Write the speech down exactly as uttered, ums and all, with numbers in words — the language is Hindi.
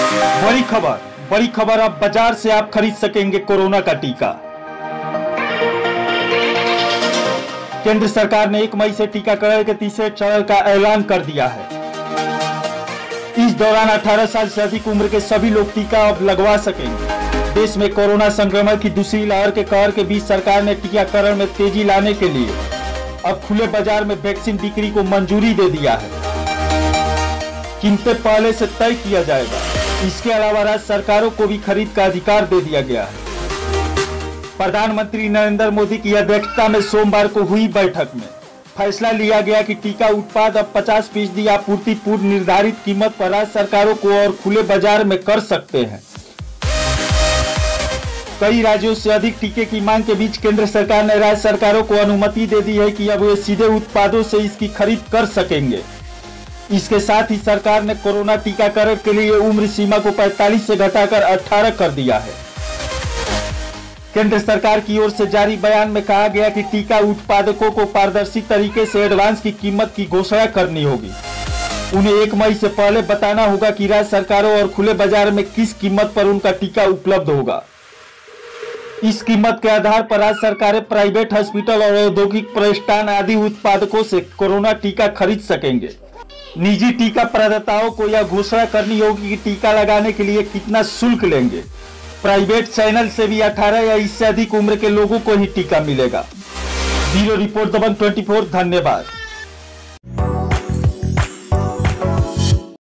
बड़ी खबर बड़ी खबर अब बाजार से आप खरीद सकेंगे कोरोना का टीका। केंद्र सरकार ने एक मई से टीकाकरण के तीसरे चरण का ऐलान कर दिया है। इस दौरान अठारह साल से अधिक उम्र के सभी लोग टीका अब लगवा सकेंगे। देश में कोरोना संक्रमण की दूसरी लहर के कहर के बीच सरकार ने टीकाकरण में तेजी लाने के लिए अब खुले बाजार में वैक्सीन बिक्री को मंजूरी दे दिया है। कीमतें पहले से तय किया जाएगा। इसके अलावा राज्य सरकारों को भी खरीद का अधिकार दे दिया गया है। प्रधानमंत्री नरेंद्र मोदी की अध्यक्षता में सोमवार को हुई बैठक में फैसला लिया गया कि टीका उत्पाद अब पचास फीसदी आपूर्ति पूर्व निर्धारित कीमत पर राज्य सरकारों को और खुले बाजार में कर सकते हैं। कई राज्यों से अधिक टीके की मांग के बीच केंद्र सरकार ने राज्य सरकारों को अनुमति दे दी है कि अब वे सीधे उत्पादों से इसकी खरीद कर सकेंगे। इसके साथ ही सरकार ने कोरोना टीकाकरण के लिए उम्र सीमा को पैंतालीस से घटाकर अठारह कर दिया है। केंद्र सरकार की ओर से जारी बयान में कहा गया कि टीका उत्पादकों को पारदर्शी तरीके से एडवांस की कीमत की घोषणा करनी होगी। उन्हें एक मई से पहले बताना होगा कि राज्य सरकारों और खुले बाजार में किस कीमत पर उनका टीका उपलब्ध होगा। इस कीमत के आधार पर राज्य सरकारें प्राइवेट हॉस्पिटल और औद्योगिक प्रतिष्ठान आदि उत्पादकों से कोरोना टीका खरीद सकेंगे। निजी टीका प्रदाताओं को यह घोषणा करनी होगी कि टीका लगाने के लिए कितना शुल्क लेंगे। प्राइवेट चैनल से भी अठारह या इससे अधिक उम्र के लोगों को ही टीका मिलेगा। ब्यूरो रिपोर्ट दबंग चौबीस। धन्यवाद।